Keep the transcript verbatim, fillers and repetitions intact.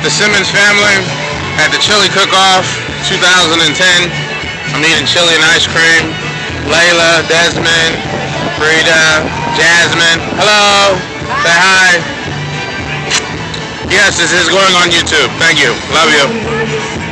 the Simmons family at the chili cook-off two thousand ten. I'm eating chili and ice cream. Layla, Desmond, Frida, Jasmine. Hello. Say hi. Yes, this is going on YouTube. Thank you. Love you.